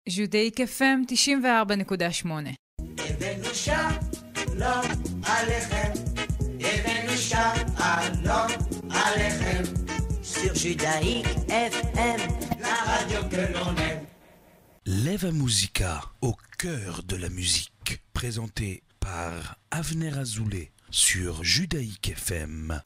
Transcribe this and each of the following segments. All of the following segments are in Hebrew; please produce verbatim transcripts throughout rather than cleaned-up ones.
ז'ודאיק אף אם תשעים וארבע נקודה שמונה. הבאנו שלום עליכם, הבאנו שלום עליכם, sur Judaïque F M, la radio que l'on aime. Leva Musica, au cœur de la musique, présenté par Avner Azoulay sur Judaïque F M.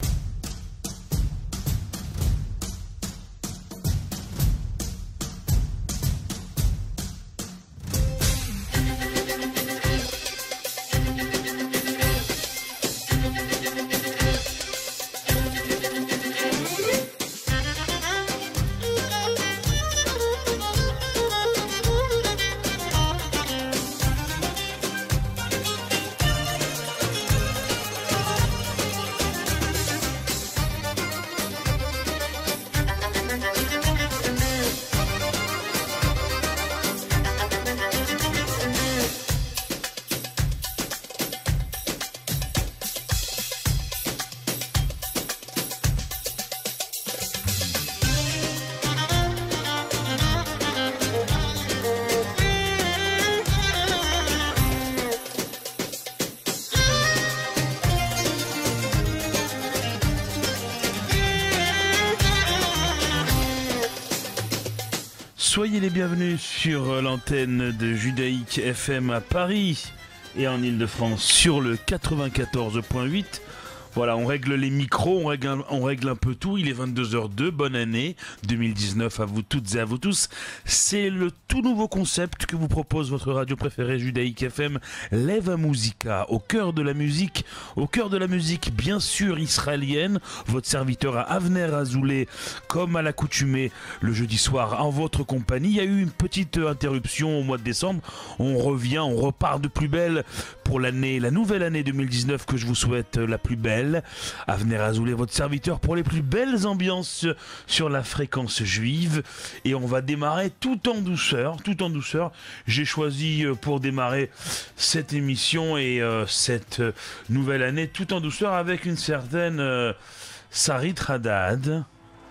Soyez les bienvenus sur l'antenne de Judaïque F M à Paris et en Ile-de-France sur le quatre-vingt-quatorze point huit. Voilà, on règle les micros, on règle, on règle un peu tout. Il est vingt-deux heures deux, bonne année deux mille dix-neuf à vous toutes et à vous tous. C'est le tout nouveau concept que vous propose votre radio préférée Judaïque F M, Leva Musica, au cœur de la musique, au cœur de la musique bien sûr israélienne. Votre serviteur à Avner Azoulay, comme à l'accoutumée le jeudi soir en votre compagnie. Il y a eu une petite interruption au mois de décembre. On revient, on repart de plus belle pour l'année, la nouvelle année deux mille dix-neuf que je vous souhaite la plus belle. Avner Azoulay, votre serviteur pour les plus belles ambiances sur la fréquence juive. Et on va démarrer tout en douceur, tout en douceur. J'ai choisi pour démarrer cette émission et euh, cette nouvelle année tout en douceur avec une certaine euh, Sarit Hadad.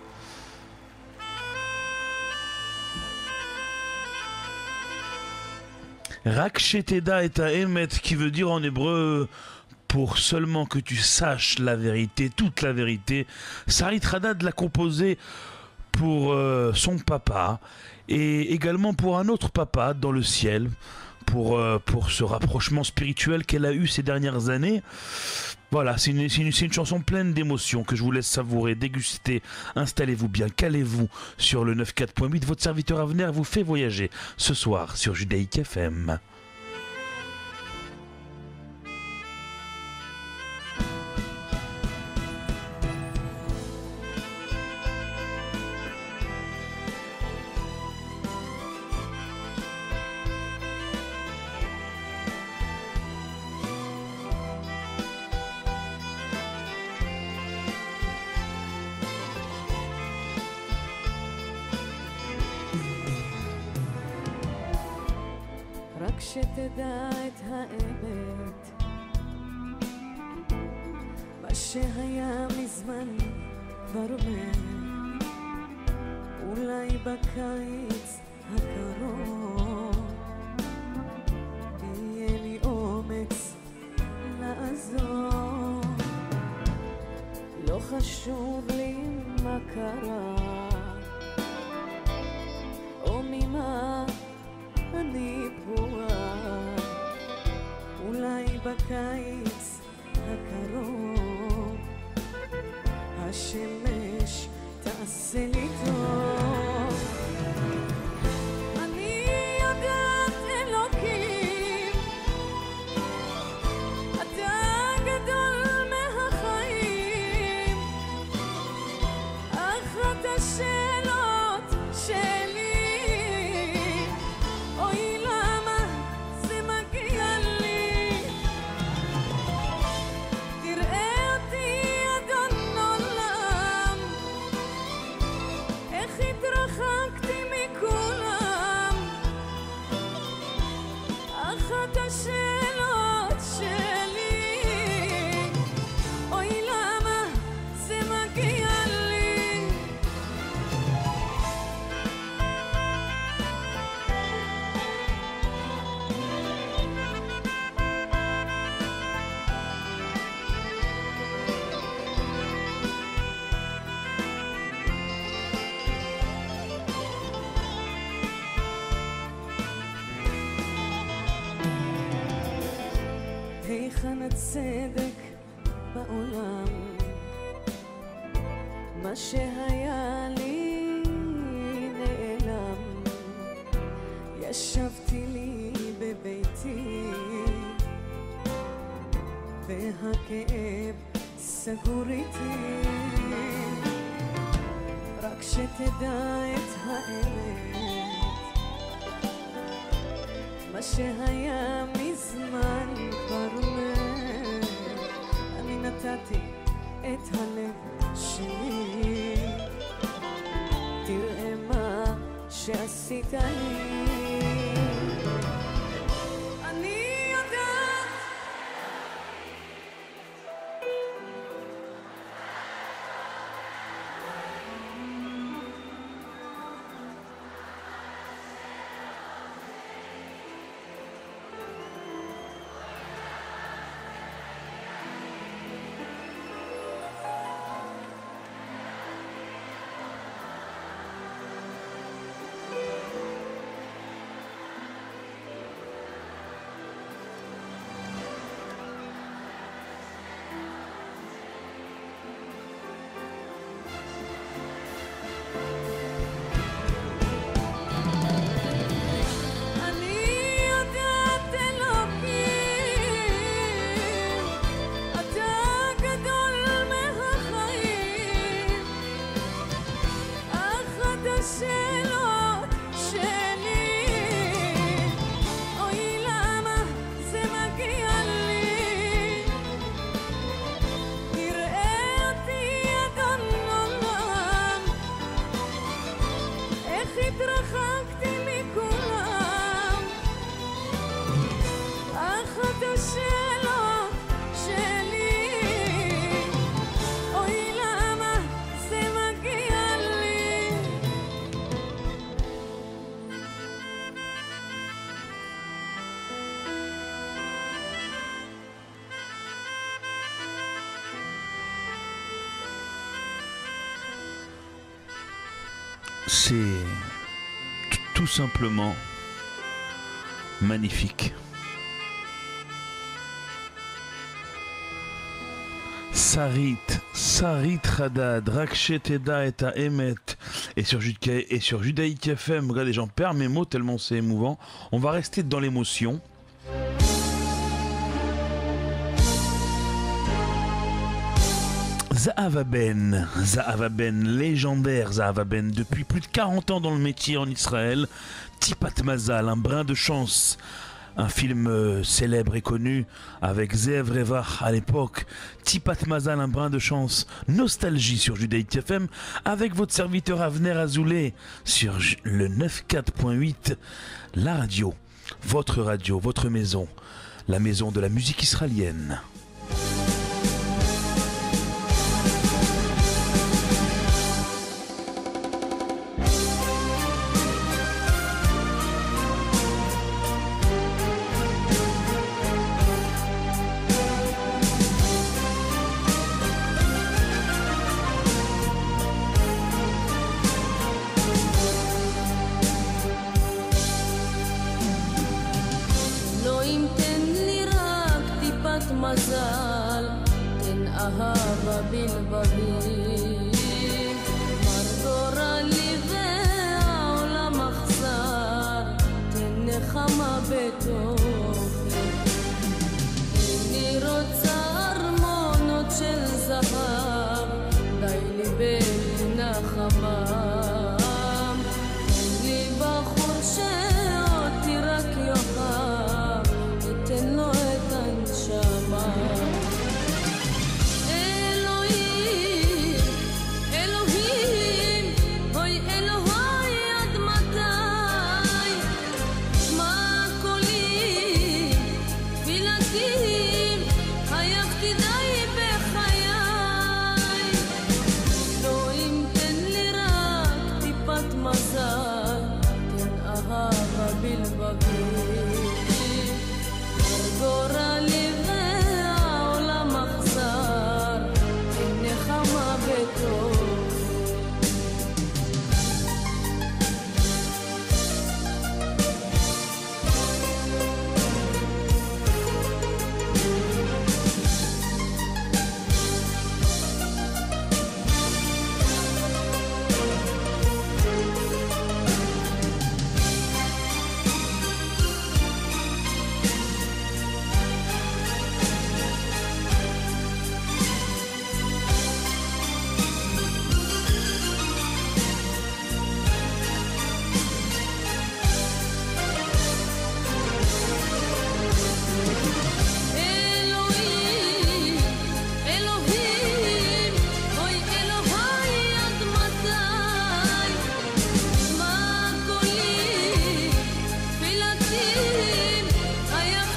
Rak sheteda et ha'emet, qui veut dire en hébreu pour seulement que tu saches la vérité, toute la vérité. Sarit Hadad l'a composé pour euh, son papa et également pour un autre papa dans le ciel, pour, euh, pour ce rapprochement spirituel qu'elle a eu ces dernières années. Voilà, c'est une, c'est une, c'est une chanson pleine d'émotions que je vous laisse savourer, déguster. Installez-vous bien, calez-vous sur le quatre-vingt-quatorze point huit. Votre serviteur Avner vous fait voyager ce soir sur Judaïque F M. שתדע את האמת, מה שהיה מזמן כבר אומר, אולי בקיץ הקרוב יהיה לי אומץ לעזור. לא חשוב לי מה קרה או ממה אני פגועה, אולי בקיץ הקרוב השמש תעשה לי טוב. אני יודעת אלוקים, אתה גדול מהחיים, אחת השאלות שלי, תראה אותי אדון עולם, היכן הצדק בעולם? מה שהיה לי נעלם. ישבתי לי בביתי והכאב סגור איתי. רק שתדע את האמת, מה שהיה מזמן כבר מת. אני נתתי את הלב שלי, תראה מה שעשית לי. אני יודעת c'est tout simplement magnifique. Sarit, Sarit Hadad, Rakcheteda et Haemet. Et sur, et sur Judaïk F M, regardez, j'en perds mes mots tellement c'est émouvant. On va rester dans l'émotion. Zahava Ben, Zahava Ben, légendaire Zahava Ben, depuis plus de quarante ans dans le métier en Israël. Tipat Mazal, un brin de chance. Un film euh, célèbre et connu avec Zeev Revach à l'époque. Tipat Mazal, un brin de chance. Nostalgie sur Judaïk F M avec votre serviteur Avner Azoulay sur le quatre-vingt-quatorze point huit. La radio, votre radio, votre maison, la maison de la musique israélienne. מזל, תן אהבה בלבבי, מר גורלי והעולם אכזר, תן נחמה בתוכי. איני רוצה ארמונות של זהב, די לי בנחמה. תן לי בחור שאותי רק יאהב, ותן לו את הנשמה. אלוהים, אלוהים, אוי אלוהי עד מתי? שמע קולי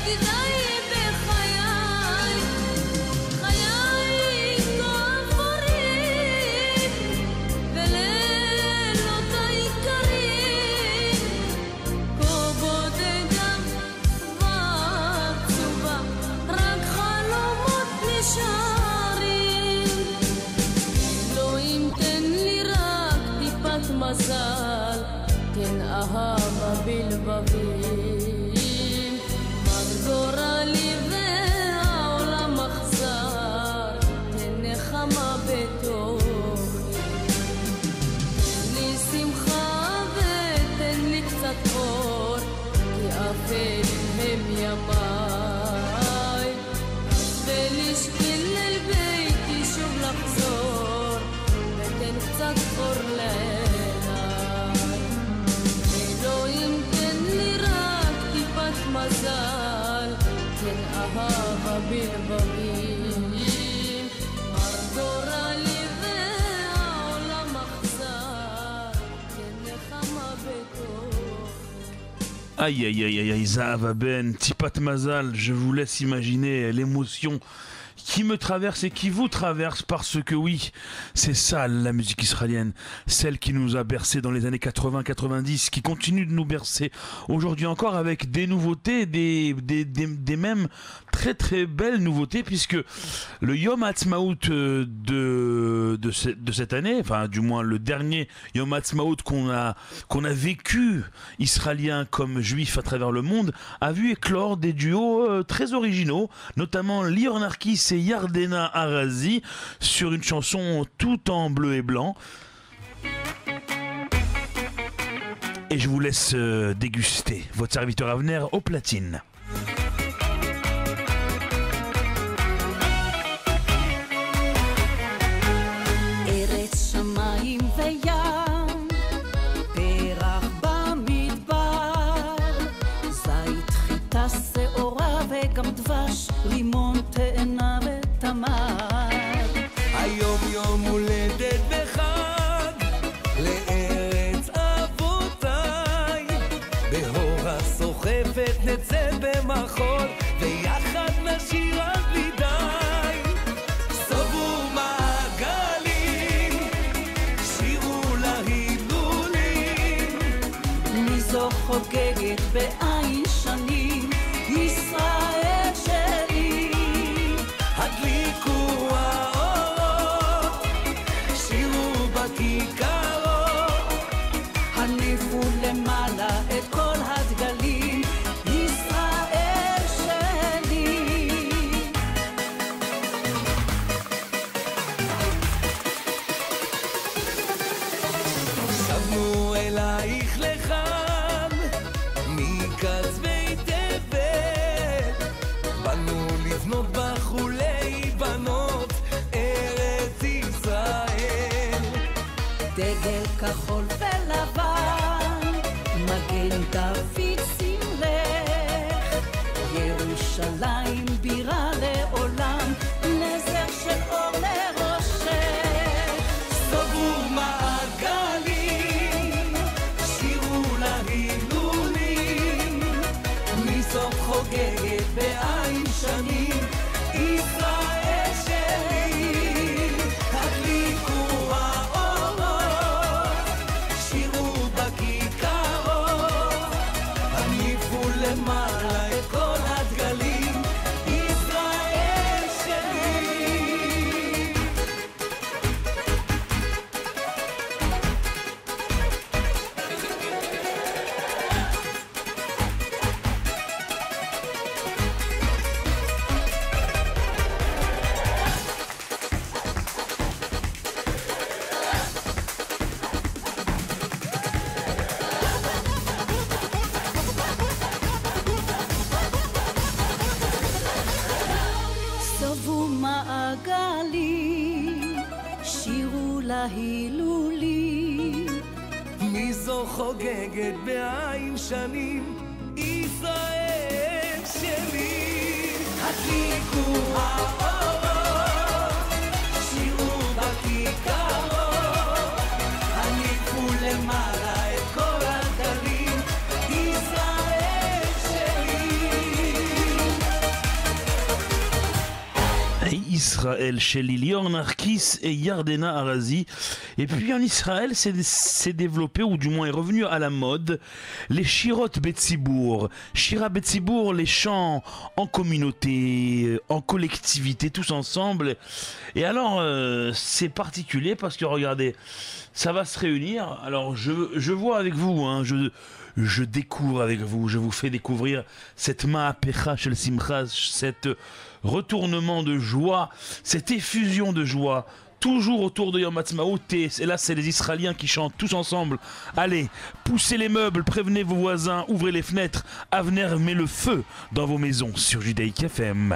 כדאי בחיי, חיי כה אפורים, ולילות היקרים, כה בודדה ועצובה, רק חלומות נשארים. אלוהים תן לי רק טיפת מזל, תן אהבה בלבבים, מר גורלי והעולם אכזר, תן נחמה בתוכי, תן לי שמחה ותן לי קצת אור, כי אפלים הם ימיי, ולשקיל אל ביתי שוב לחזור, ותן קצת אור לעיניי. אלוהים תן לי רק טיפת מזל, תן אהבה בלבבים, מר גורלי והעולם אכזר, תן נחמה בתוכי. Aïe aïe aïe aïe aïe, Zahava Ben, Tipat Mazal, je vous laisse imaginer l'émotion qui me traverse et qui vous traverse, parce que oui, c'est ça la musique israélienne, celle qui nous a bercé dans les années quatre-vingts quatre-vingt-dix, qui continue de nous bercer aujourd'hui encore avec des nouveautés, des, des, des, des mêmes très très belles nouveautés, puisque le Yom Ha'atzmaut de, de, ce, de cette année, enfin du moins le dernier Yom Ha'atzmaut qu'on a, qu'on a vécu israélien comme juif à travers le monde, a vu éclore des duos euh, très originaux, notamment Lior Narkis et Yardena Arazi sur une chanson tout en bleu et blanc. Et je vous laisse euh, déguster votre serviteur Avner au platine. ארץ שמיים וים, פרח במדבר, זית חיטה שעורה וגם דבש, רימון תאנה ותמר. היום יום הולדת בחג לארץ אבותיי, בהורה סוחפת נצא במחול, ויחד נשיר עד בלי די. סובו מעגלים, שירו להילולים, מי זו חוגגת בעין שנים, ישראל שלי. הדליקו האורות, שירו בכיכרות, הניפו למעלה את כל הדגלים, ישראל שלי. שבנו אלייך לכאן, מקצווי תבל, באנו לבנות בחולי בנות, ארץ ישראל. דגל כחול ולבן, מגן דוד סמלך, ירושלים בירה לעולם, נזר של אור לראשך. סובו מעגלים, שירו להילולים, מי זאת חוגגת בעין שנים, ישראל שלי. הדליקו האורות, שירו בכיכרות, הניפו למעלה את כל הדגלים, ישראל שלי. סובו מעגלים, שירו להילולים, מי זו חוגגת בעין שנים, ישראל שלי. הדליקו האורות, שירו בכיכרות, הניפו למעלה את כל הדגלים, ישראל שלי. Israël chez Lilian Narkis et Yardena Arazi. Et puis en Israël, c'est développé, ou du moins est revenu à la mode, les Shirot Betzibour. Shira Betzibour, les chants en communauté, en collectivité, tous ensemble. Et alors, euh, c'est particulier parce que regardez, ça va se réunir. Alors, je, je vois avec vous, hein, je... Je découvre avec vous, je vous fais découvrir cette Ma'apecha Shel Simcha, cet retournement de joie, cette effusion de joie, toujours autour de Yom Ha'atzmaut. Et là, c'est les Israéliens qui chantent tous ensemble. Allez, poussez les meubles, prévenez vos voisins, ouvrez les fenêtres. Avner met le feu dans vos maisons sur Judaïk F M.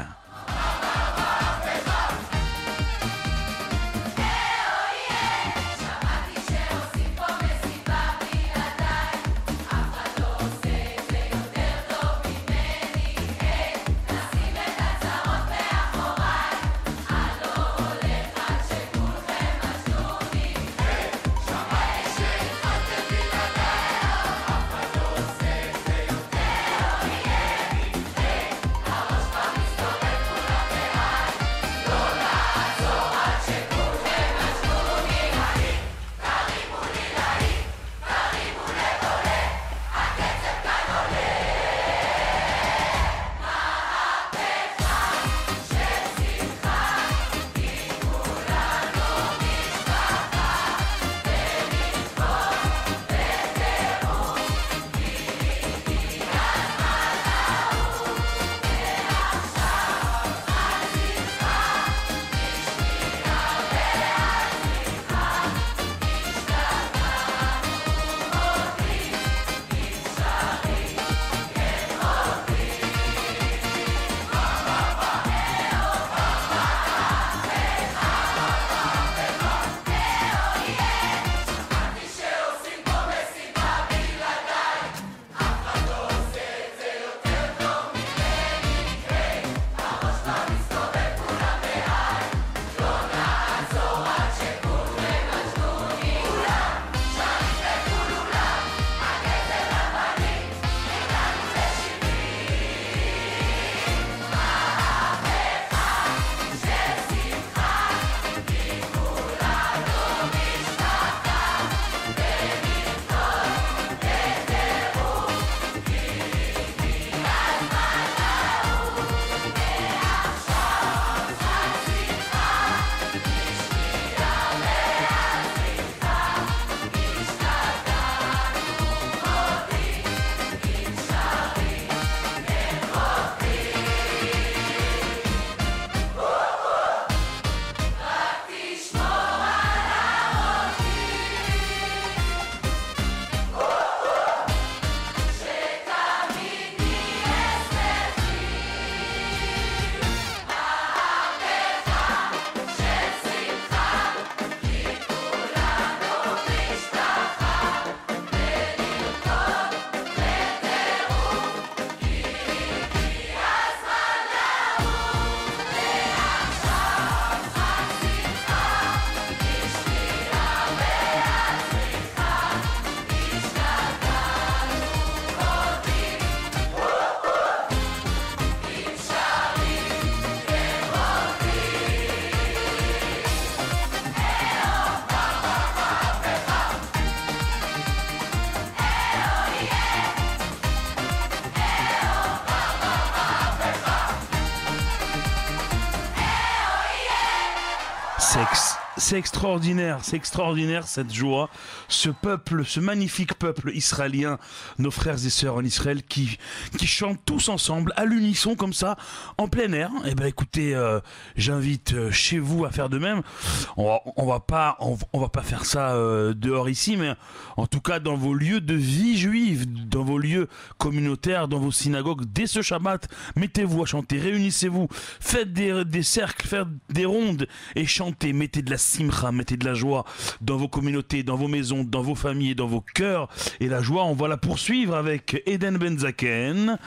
C'est extraordinaire, c'est extraordinaire cette joie, ce peuple, ce magnifique peuple israélien, nos frères et sœurs en Israël qui, qui chantent tous ensemble à l'unisson comme ça, en plein air. Et ben écoutez, euh, j'invite euh, chez vous à faire de même. On va, on va pas, on, on va pas faire ça euh, dehors ici, mais en tout cas dans vos lieux de vie juive, dans vos lieux communautaires, dans vos synagogues, dès ce Shabbat, mettez-vous à chanter, réunissez-vous, faites des, des cercles, faites des rondes et chantez, mettez de la simcha, mettez de la joie dans vos communautés, dans vos maisons, dans vos familles, dans vos cœurs. Et la joie, on va la poursuivre avec Eden Benzaken.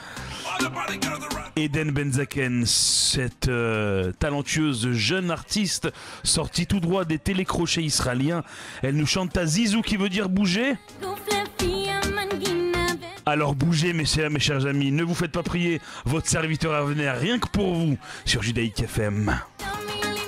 Eden Benzaken, cette euh, talentueuse jeune artiste sortie tout droit des télécrochets israéliens. Elle nous chante à Zizou qui veut dire bouger. Alors bougez mes chers, mes chers amis, ne vous faites pas prier, votre serviteur à venir rien que pour vous sur Judaïk F M.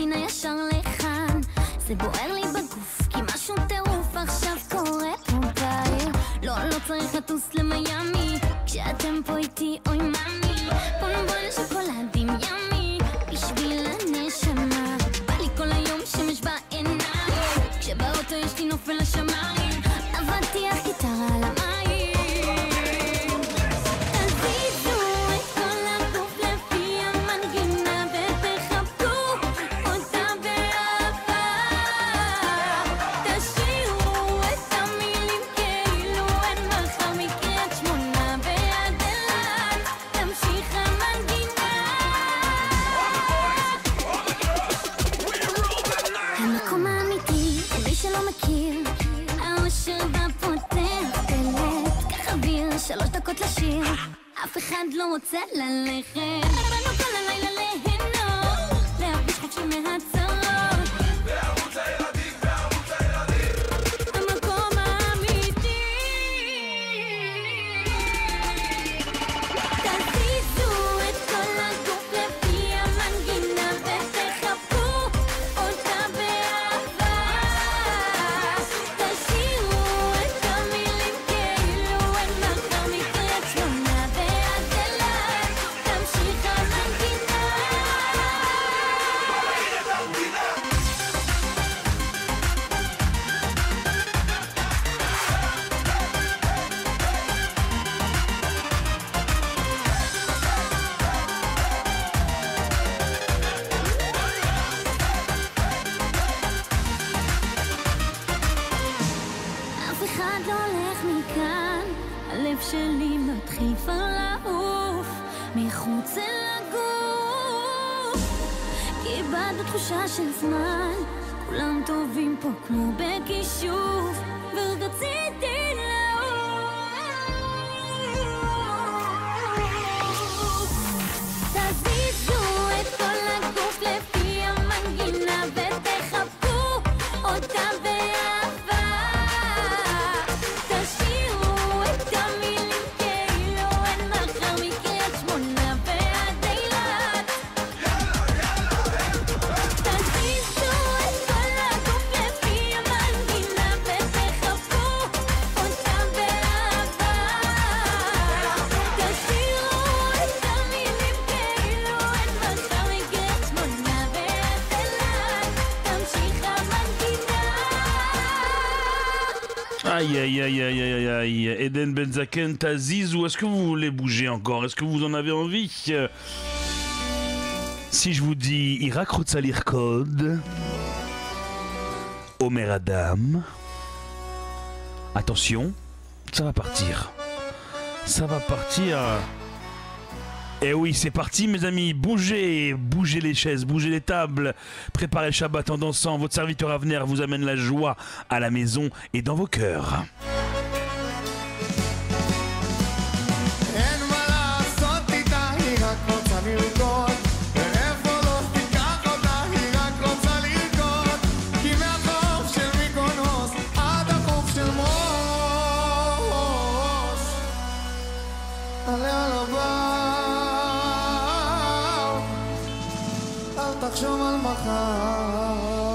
ימינה ישר לכאן, זה בוער לי בגוף, כי משהו טירוף עכשיו קורה פה בעיר. לא, לא צריך לטוס למיאמי, כשאתם פה איתי, אוי מאמי. בוא נבוא לשוקולדים ימי, בשביל הנשמה. בא לי כל היום שמש בעיניים, כשבאוטו יש לי נופל לשמיים, עבדתי על גיטרה על המים. שלוש דקות לשיר, אף אחד לא רוצה ללכת. באנו כל הלילה ליהנות, להרגיש חופשי מהצרות. בערוץ הילדים, בערוץ הילדים, המקום האמיתי. תזיזו את כל הגוף לפי המנגינה ותחבקו אותה באהבה. תשאירו את המילים כאילו אין מחר מקריית שמונה ועד אילת, תמשיך המנגינה. אף אחד לא הולך מכאן, הלב שלי מתחיל כבר לעוף מחוץ אל הגוף, כי איבדנו תחושה של זמן, כולם טובים פה כמו בכישוף, ורציתי לעוף. תזיזו את כל הגוף לפי המנגינה ותחבקו אותה באהבה. תשאירו את המילים כאילו אין מחר מקריית שמונה ועד אילת. תזיזו את כל הגוף לפי המנגינה ותחבקו אותה באהבה. תשאירו את המילים כאילו אין מחר מקריית שמונה ועד אילת, תמשיך המנגינה. Aïe aïe aïe aïe aïe aïe, Eden Benzaken, Tazizou, est-ce que vous voulez bouger encore? Est-ce que vous en avez envie? Si je vous dis Irak Rotsalir Code, Omer Adam, attention, ça va partir. Ça va partir. Et oui, c'est parti mes amis, bougez, bougez les chaises, bougez les tables, préparez le Shabbat en dansant, votre serviteur Avner vous amène la joie à la maison et dans vos cœurs. אין מה לעשות איתה, היא רק רוצה לרקוד, ואיפה לא תיקח אותה, היא רק רוצה לרקוד, כי מהחוף של מיקונוס עד החוף של מוס, עליה לבאו, אל תחשוב על מחר.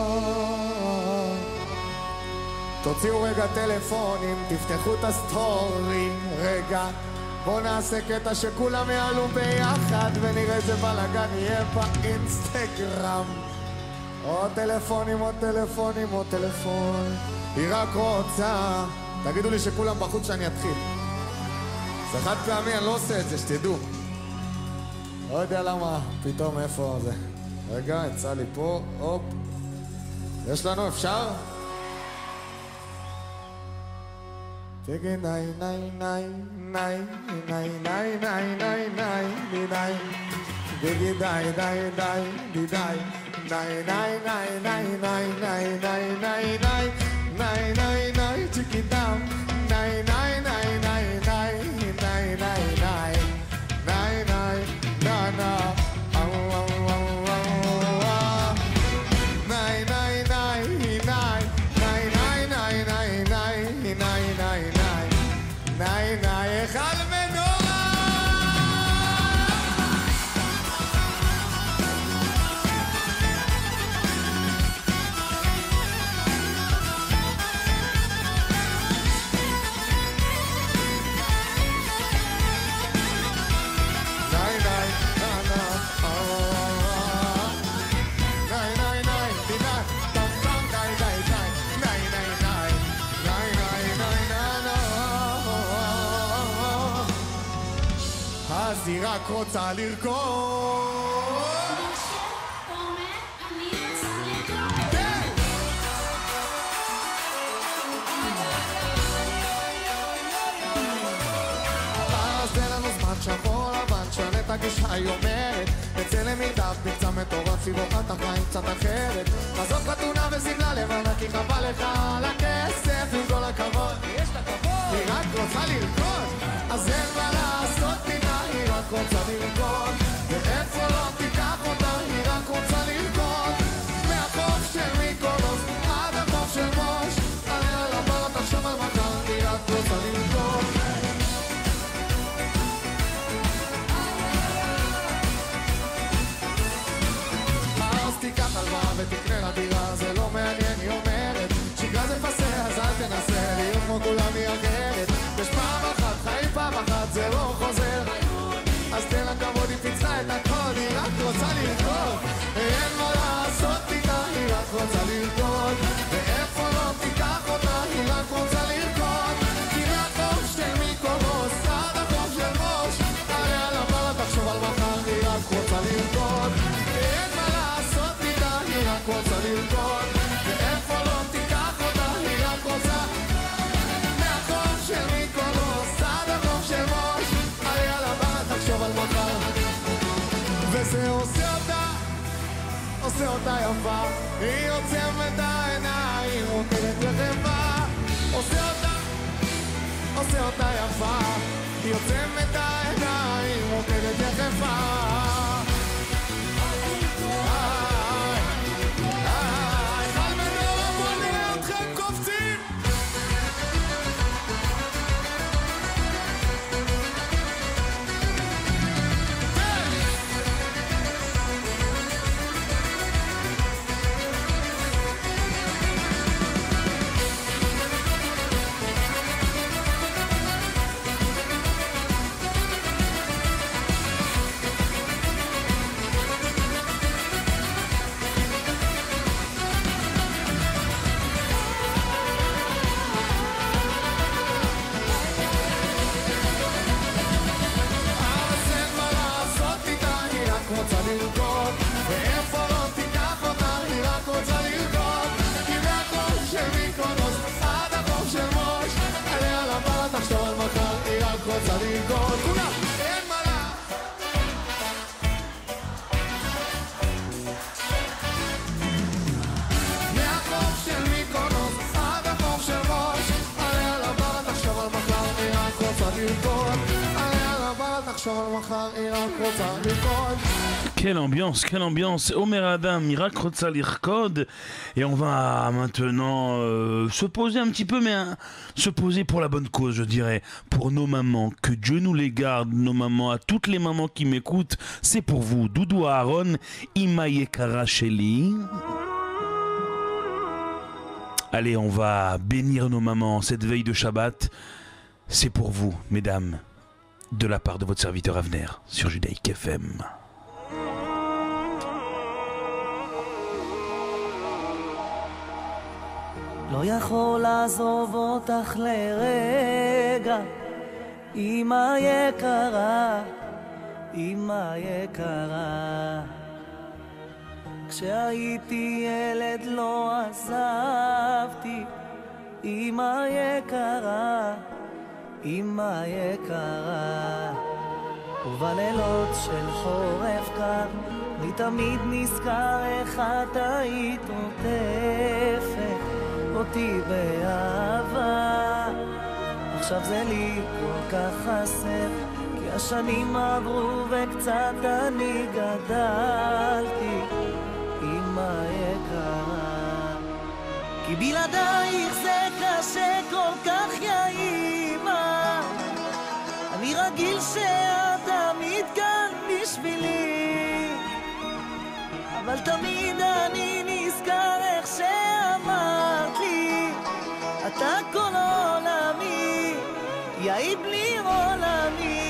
תוציאו רגע טלפונים, תפתחו את הסטורי רגע, בוא נעשה קטע שכולם יעלו ביחד ונראה איזה בלגן יהיה באינסטגרם. עוד טלפונים, עוד טלפונים, עוד טלפון, היא רק רוצה. תגידו לי שכולם בחוץ שאני אתחיל, זה חד פעמי, אני לא עושה את זה, שתדעו. לא יודע למה, פתאום איפה זה. רגע, יצא לי פה, הופ. יש לנו, אפשר? תגיד ניי ניי ניי ניי ניי ניי ניי ניי ניי ניי תגיד די די די די די ניי ניי ניי ניי ניי ניי ניי ניי ניי ניי ניי ניי תגיד דם ניי ניי ניי ניי ניי ניי ניי ניי ניי ניי נה נה ניי ניי אחד מנורה אז היא רק רוצה לרקוד. אז תן לנו זמן שחור לבן, שנה את הגישה היא אומרת, נצא למרדף, מבצע מטורף, סיבוך את החיים קצת אחרת. עזוב חתונה וסמלה לבנה, כי חבל לך על הכסף, עם כל הכבוד, יש לה כבוד, היא רק רוצה לרקוד, אז אין מה לעשות איתה, היא רק רוצה לרקוד, ואיפה לא תיקח אותה, היא רק רוצה לרקוד, מהחוף של מיקונוס עד החוף של מוש, עליה לבר תחשוב על מחר, היא רק רוצה לרקוד. אז תיקח הלוואה ותקנה לדירה, זה לא מעניין, היא אומרת, שגרה זה פסה, אז אל תנסה להיות כמו כולם, היא אחרת. יש פעם אחת, חיים פעם אחת, זה לא חוזר, אז תן לה כבוד, היא פיצלה את הכל, היא רק רוצה לרקוד, אין מה לעשות איתה, היא רק רוצה לרקוד, ואיפה לא תיקח אותה, היא רק רוצה לרקוד, כי מהחוף של מיקונוס עד החוף של מוש, עליה לבר תחשוב על מחר, היא רק רוצה לרקוד, אין מה לעשות איתה, היא רק רוצה לרקוד, ואיפה לא תיקח אותה, היא רק רוצה מהחוף של מיקונוס עד החוף של מוש, עליה לבר תחשוב על מחר, וזה עושה אותה, עושה אותה יפה, היא עוצמת העיניים, רוקדת יחפה, עושה אותה, עושה אותה יפה, היא עוצמת העיניים, רוקדת יחפה. Quelle ambiance, quelle ambiance. Omer Adam, Miracle Rotsa Lirkod. Et on va maintenant euh, se poser un petit peu, mais hein, se poser pour la bonne cause, je dirais. Pour nos mamans, que Dieu nous les garde, nos mamans, à toutes les mamans qui m'écoutent. C'est pour vous, Doudou Aaron, Imaye Karacheli. Allez, on va bénir nos mamans cette veille de Shabbat. C'est pour vous, mesdames, de la part de votre serviteur Avner sur Judaïk F M. לא יכול לעזוב אותך לרגע, אמא יקרה, אמא יקרה. כשהייתי ילד לא עזבתי, אמא יקרה, אמא יקרה. ובלילות של חורף קר, אני תמיד נזכר איך את היית עוטפת אותי באהבה. עכשיו זה לי כל כך חסר, כי השנים עברו וקצת אני גדלתי, אמא יקרה. כי בלעדייך זה קשה כל כך, יא אמא. אני רגיל שאת תמיד כאן בשבילי, אבל תמיד אני נזכר איך שאמרת לי, אתה כל עולמי, יאי בלי עולמי.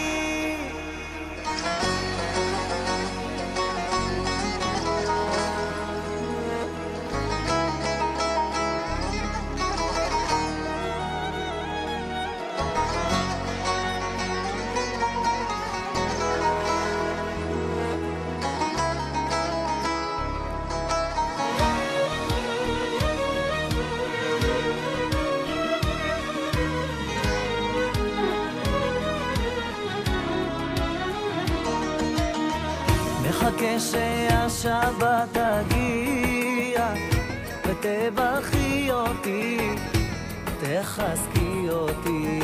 מחכה שהשבת תגיע ותברכי אותי, תחזקי אותי.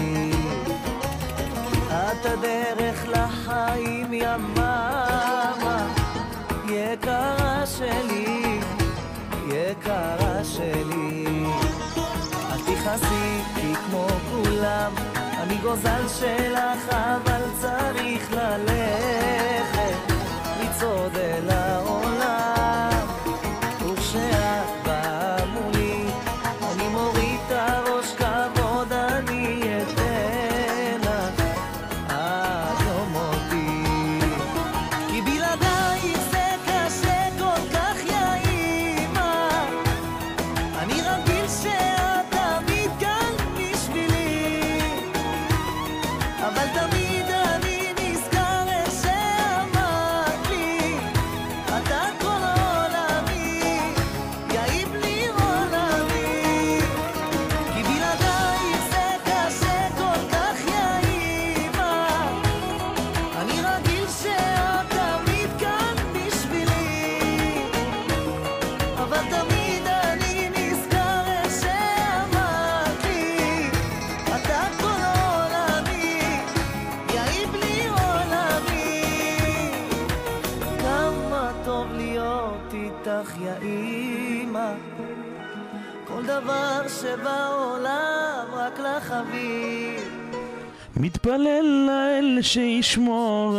את הדרך לחיים יממה, יקרה שלי, יקרה שלי. את תכעסי כי כמו כולם אני גוזל שלך, אבל צריך ללכת לצעוד אל העולם, וכשאת באה מולי אני מוריד את הראש כבוד, אני אתן לך עד יום מותי. כי בלעדייך זה קשה כל כך יא אמא, אני רגיל שאת תמיד כאן בשבילי, אבל תמיד אני נזכר איך שאמרת לי, אתה כל עולמי, יאהב לי עולמי. כי בלעדייך זה קשה כל כך יא אמא, אני רגיל שאת תמיד כאן בשבילי, אבל תמיד אני נזכר איך שאמרת לי, אתה כל עולמי, יאהב לי עולמי. כמה טוב להיות איתך יא אמא, כל דבר שבעולם רק לך אביב. מתפלל לאל שישמור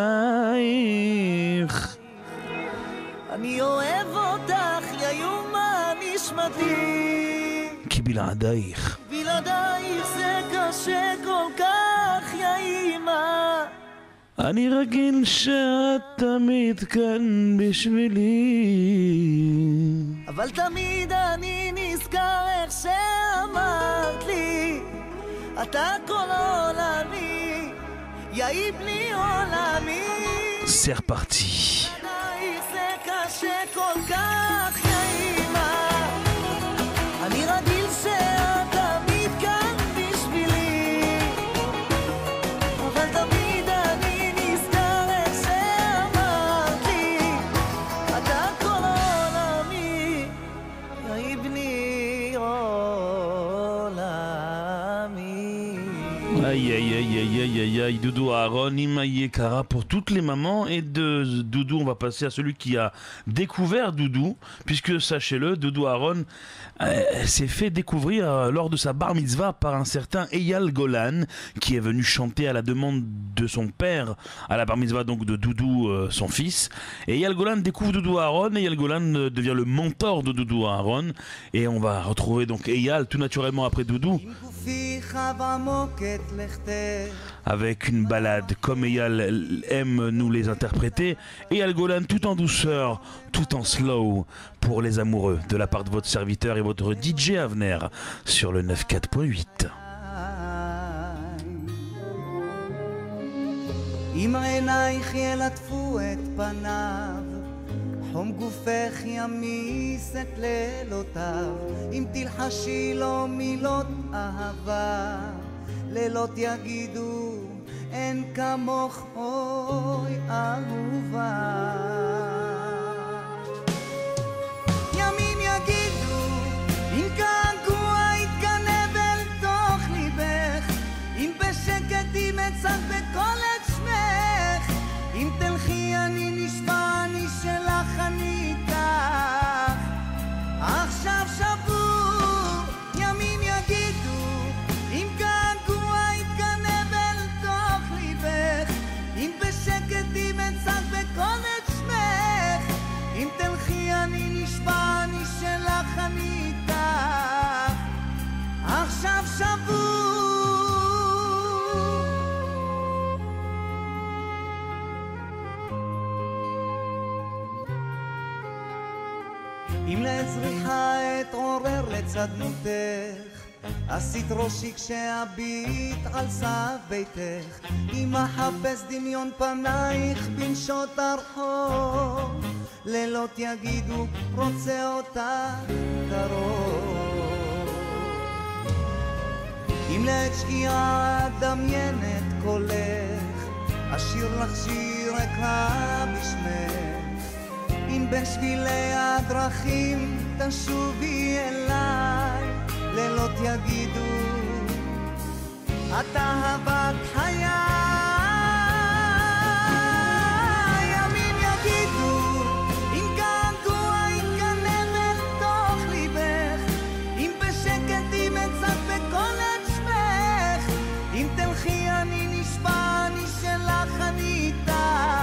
עלייך, אני אוהב אותך יא יומה נשמתי, כי בלעדייך בלעדייך זה קשה כל כך יא אמא, אני רגיל שאת תמיד כאן בשבילי, אבל תמיד אני נזכר איך שאמרת לי, אתה כל עולמי, יאהב לי עולמי. c'est reparti. בלעדייך זה קשה כל כך יא אמא, אני רגיל שאת תמיד כאן בשבילי, אבל תמיד אני נזכר איך שאמרת לי, אתה כל עולמי, יאהב לי עולמי. Aïe aïe aïe aïe aïe aïe aïe, Doudou Aaron, Imaïe Kara pour toutes les mamans. Et de Doudou, on va passer à celui qui a découvert Doudou, puisque sachez-le, Doudou Aaron euh, s'est fait découvrir euh, lors de sa bar mitzvah par un certain Eyal Golan, qui est venu chanter à la demande de son père à la bar mitzvah donc de Doudou, euh, son fils. Et Eyal Golan découvre Doudou Aaron, et Eyal Golan euh, devient le mentor de Doudou Aaron, et on va retrouver donc Eyal tout naturellement après Doudou, avec une balade comme Eyal aime nous les interpréter. Eyal Golan tout en douceur, tout en slow pour les amoureux, de la part de votre serviteur et votre D J Avner sur le quatre-vingt-quatorze point huit. אם עינייך ילטפו את פניו, חום גופך ימיס את לילותיו, אם תלחשי לו מילות אהבה, לילות יגידו אין כמוך אוי אהובה. ימים יגידו אם קעקוע יתגנב אל תוך ליבך, אם בשקט ימצק בכל את שמך, אם תלכי אני נשבע אני שלך אני איתך, עכשיו שבור. ימים יגידו אם קעקוע יתגנב אל תוך ליבך, אם בשקט ימצק בכל את שמך, אם תלכי אני נשבע אני שלך אני איתך, עכשיו שבור. אם לצריכה אתעורר לצד מותך, עשית ראשי כשאביט על סף ביתך, אם אחפש דמיון פנייך בנשות הרחוב, לילות יגידו רוצה אותך קרוב. אם לעת שקיעה דמיין את קולך, אשיר לך שיר אקרא בשמך, אם בין שבילי הדרכים תשובי אליי, לילות יגידו את אהבת חיי, ימים יגידו אם געגוע יתגנב אל תוך ליבך, אם בשקט ימצאת בכל את שמך, אם תלכי אני נשבע, אני שלך, אני איתך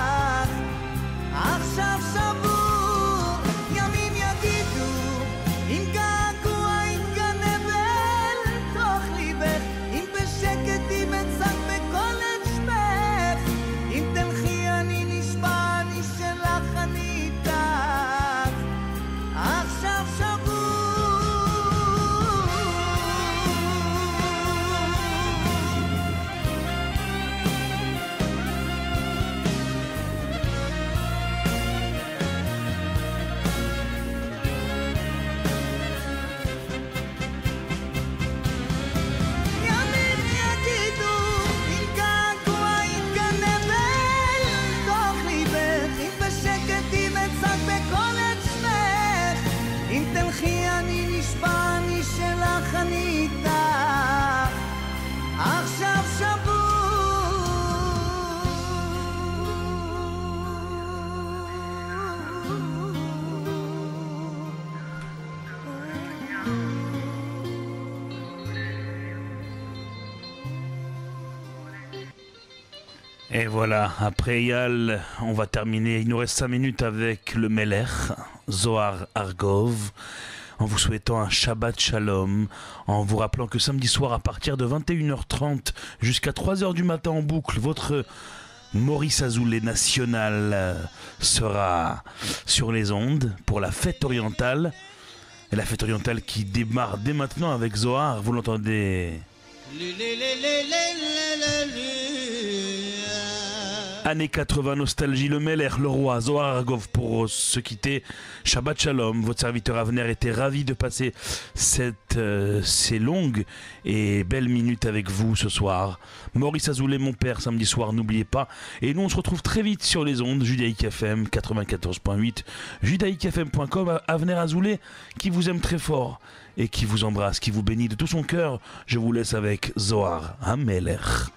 עכשיו שבור. ימים יגידו אם געגוע יתגנב אל תוך ליבך, אם בשקט ימצאת בכל את שמך, אם תלכי אני נשבע, אני שלך, אני איתך עכשיו שבור. ימים יגידו אם געגוע יתגנב אל תוך ליבך, אם בשקט ימצאת בכל את שמך, אם תלכי אני נשבע, אני שלך, אני איתך עכשיו שבור. Et voilà, après Eyal, on va terminer. Il nous reste cinq minutes avec le Melech, Zohar Argov, en vous souhaitant un Shabbat Shalom, en vous rappelant que samedi soir à partir de vingt et une heures trente jusqu'à trois heures du matin en boucle, votre Maurice Azoulay national euh, sera sur les ondes pour la fête orientale. Et la fête orientale qui démarre dès maintenant avec Zohar, vous l'entendez. Années quatre-vingts, nostalgie, le Melech, le roi, Zohar Argov pour se quitter. Shabbat Shalom, votre serviteur Avner était ravi de passer cette, euh, ces longues et belles minutes avec vous ce soir. Maurice Azoulay, mon père, samedi soir, n'oubliez pas. Et nous, on se retrouve très vite sur les ondes, Judaïk F M quatre-vingt-quatorze point huit, judaïk f m point com, Avner Azoulay, qui vous aime très fort et qui vous embrasse, qui vous bénit de tout son cœur. Je vous laisse avec Zohar HaMelech.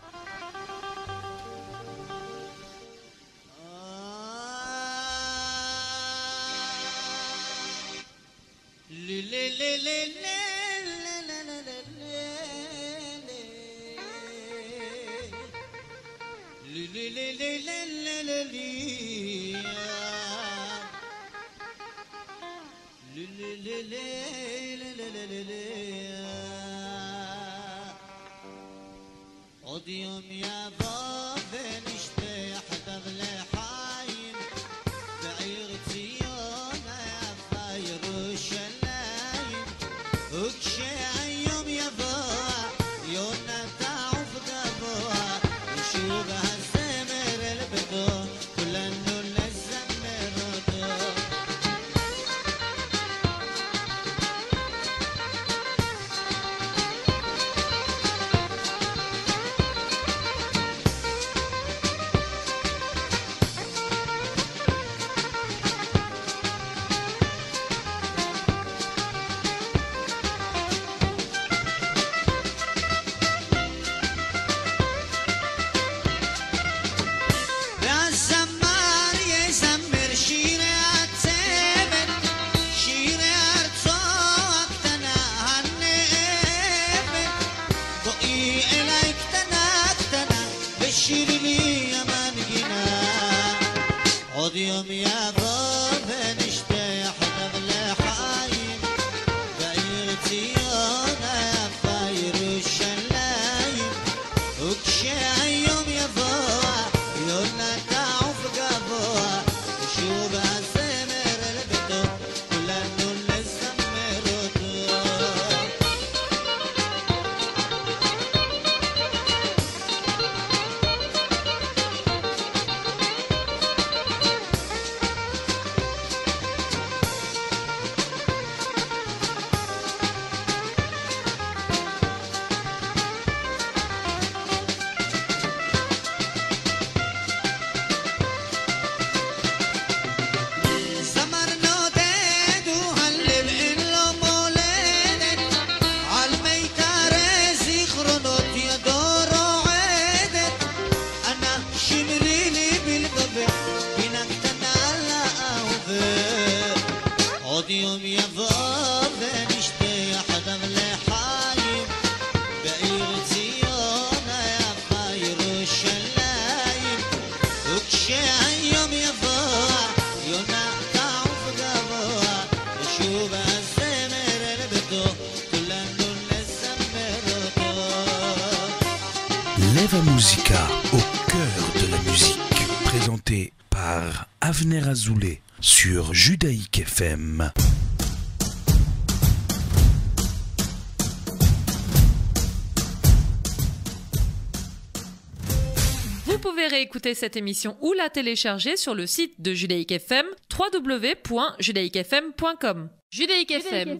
עוד יום יבוא ונשתה יחדיו לחיים בעיר ציון היפה ירושלים, וכשהיום יבוא יונה תעוף גבוה ושוב הזמר אל ביתו כולנו לזמר אותו. עוד יום יבוא ונשתה יחדיו לחיים בעיר ציון היפה ירושלים, וכשהיום יבוא יונה תעוף גבוה ושוב הזמר אל ביתו כולנו לזמר אותו. Eva Musica, au cœur de la musique. Présenté par Avner Azoulay sur Judaïque F M. Vous pouvez réécouter cette émission ou la télécharger sur le site de Judaïque F M, w w w point judaïque f m point com. Judaïque F M.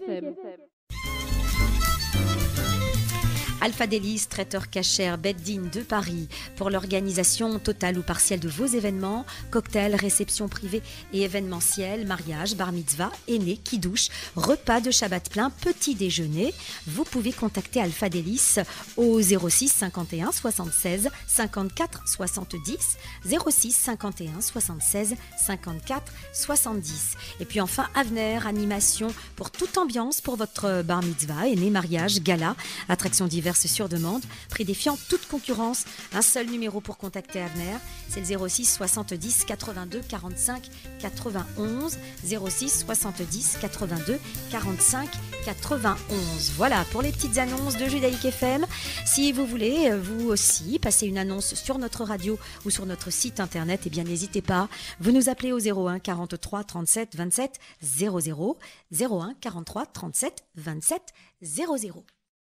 Alpha Délice, traiteur cachère Beddin de Paris, pour l'organisation totale ou partielle de vos événements, cocktails, réceptions privées et événementiels, mariage, bar mitzvah, aîné, kidouche, repas de Shabbat plein, petit déjeuner. Vous pouvez contacter Alpha Délice au zéro six cinquante et un soixante-seize cinquante-quatre soixante-dix, zéro six cinquante et un soixante-seize cinquante-quatre soixante-dix. Et puis enfin, Avner, animation pour toute ambiance pour votre bar mitzvah, aîné, mariage, gala, attractions diverses sur demande, prix défiant toute concurrence. Un seul numéro pour contacter Avner, c'est le zéro six soixante-dix quatre-vingt-deux quarante-cinq quatre-vingt-onze, zéro six soixante-dix quatre-vingt-deux quarante-cinq quatre-vingt-onze. Voilà pour les petites annonces de Judaïque F M. Si vous voulez vous aussi passer une annonce sur notre radio ou sur notre site internet, eh bien n'hésitez pas, vous nous appelez au zéro un quarante-trois trente-sept vingt-sept zéro zéro, zéro un quarante-trois trente-sept vingt-sept zéro zéro.